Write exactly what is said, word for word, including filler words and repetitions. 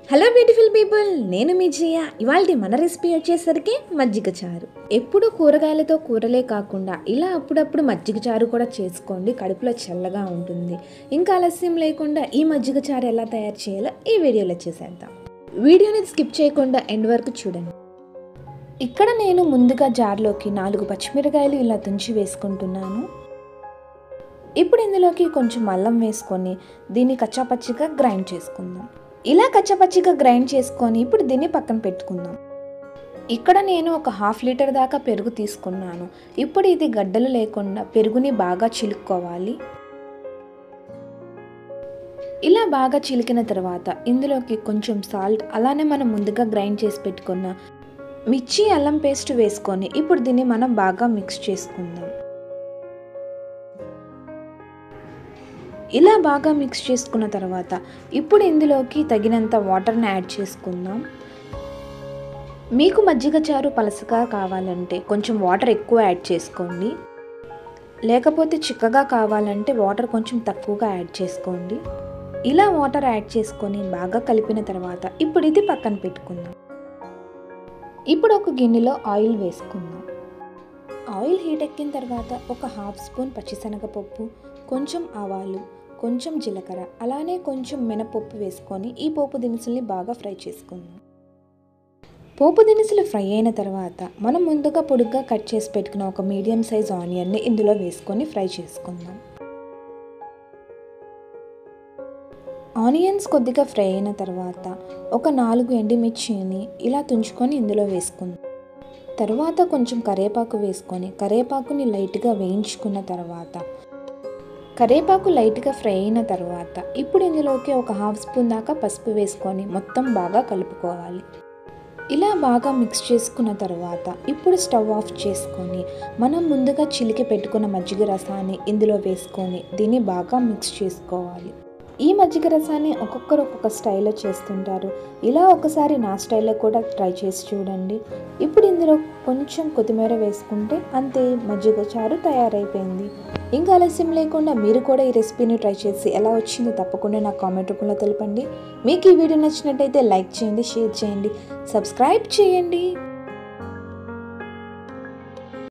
Hello beautiful people, నేను మీ జియా. ఇవాళ మన రెసిపీ వచ్చేసరికి మజ్జిగ చారు. ఎప్పుడు కూరగాయలతో కూరలే కాకుండా ఇలా అప్పుడప్పుడు మజ్జిగ చారు కూడా చేసుకోండి, కడుపులో చల్లగా ఉంటుంది. ఇంకా ఆలస్యం లేకుండా ఈ మజ్జిగ చారు ఎలా తయారు చేయాలో ఈ వీడియోలో చేసేద్దాం. వీడియోని స్కిప్ చేయకుండా ఎండ్ వరకు చూడండి. ఇక్కడ నేను ముందుగా జార్లోకి నాలుగు పచ్చిమిరకాయలు ఇలా తుంచి వేసుకుంటున్నాను. ఇప్పుడు ఇందులోకి కొంచెం అల్లం వేసుకొని దీన్ని కచ్చాపచ్చిగా గ్రైండ్ చేసుకుందాం. ఇలా కచ్చపచ్చిగా గ్రైండ్ చేసుకొని ఇప్పుడు దీన్ని పక్కన పెట్టుకుందాం. ఇక్కడ నేను ఒక హాఫ్ లీటర్ దాకా పెరుగు తీసుకున్నాను. ఇప్పుడు ఇది గడ్డలు లేకుండా పెరుగుని బాగా చిలుక్కోవాలి. ఇలా బాగా చిలికిన తర్వాత ఇందులోకి కొంచెం సాల్ట్, అలానే మనం ముందుగా గ్రైండ్ చేసి పెట్టుకున్న మిర్చి అల్లం పేస్ట్ వేసుకొని ఇప్పుడు దీన్ని మనం బాగా మిక్స్ చేసుకుందాం. ఇలా బాగా మిక్స్ చేసుకున్న తర్వాత ఇప్పుడు ఇందులోకి తగినంత వాటర్ని యాడ్ చేసుకుందాం. మీకు మజ్జిగ చారు పలసగా కావాలంటే కొంచెం వాటర్ ఎక్కువ యాడ్ చేసుకోండి, లేకపోతే చిక్కగా కావాలంటే వాటర్ కొంచెం తక్కువగా యాడ్ చేసుకోండి. ఇలా వాటర్ యాడ్ చేసుకొని బాగా కలిపిన తర్వాత ఇప్పుడు ఇది పక్కన పెట్టుకుందాం. ఇప్పుడు ఒక గిన్నెలో ఆయిల్ వేసుకుందాం. ఆయిల్ హీట్ ఎక్కిన తర్వాత ఒక హాఫ్ స్పూన్ పచ్చిశనగపప్పు, కొంచెం ఆవాలు, కొంచెం జీలకర్ర, అలానే కొంచెం మినపప్పు వేసుకొని ఈ పోపు దినుసుల్ని బాగా ఫ్రై చేసుకుందాం. పోపు దినుసులు ఫ్రై అయిన తర్వాత మనం ముందుగా పొడుగ్గా కట్ చేసి పెట్టుకున్న ఒక మీడియం సైజ్ ఆనియన్ని ఇందులో వేసుకొని ఫ్రై చేసుకుందాం. ఆనియన్స్ కొద్దిగా ఫ్రై అయిన తర్వాత ఒక నాలుగు ఎండుమిర్చిని ఇలా తుంచుకొని ఇందులో వేసుకుందాం. తర్వాత కొంచెం కరివేపాకు వేసుకొని కరివేపాకుని లైట్గా వేయించుకున్న తర్వాత కరివేపాకు లైట్గా ఫ్రై అయిన తర్వాత ఇప్పుడు ఇందులోకి ఒక హాఫ్ స్పూన్ దాకా పసుపు వేసుకొని మొత్తం బాగా కలుపుకోవాలి. ఇలా బాగా మిక్స్ చేసుకున్న తర్వాత ఇప్పుడు స్టవ్ ఆఫ్ చేసుకొని మనం ముందుగా చిలికి పెట్టుకున్న మజ్జిగ రసాన్ని ఇందులో వేసుకొని దీన్ని బాగా మిక్స్ చేసుకోవాలి. ఈ మజ్జిగ రసాన్ని ఒక్కొక్కరు ఒక్కొక్క స్టైల్లో చేస్తుంటారు. ఇలా ఒకసారి నా స్టైల్లో కూడా ట్రై చేసి చూడండి. ఇప్పుడు ఇందులో కొంచెం కొత్తిమీర వేసుకుంటే అంతే, మజ్జిగ చారు తయారైపోయింది. ఇంకా ఆలస్యం లేకుండా మీరు కూడా ఈ రెసిపీని ట్రై చేసి ఎలా వచ్చిందో తప్పకుండా నాకు కామెంట్ రూపంలో తెలపండి. మీకు ఈ వీడియో నచ్చినట్టయితే లైక్ చేయండి, షేర్ చేయండి, సబ్స్క్రైబ్ చేయండి.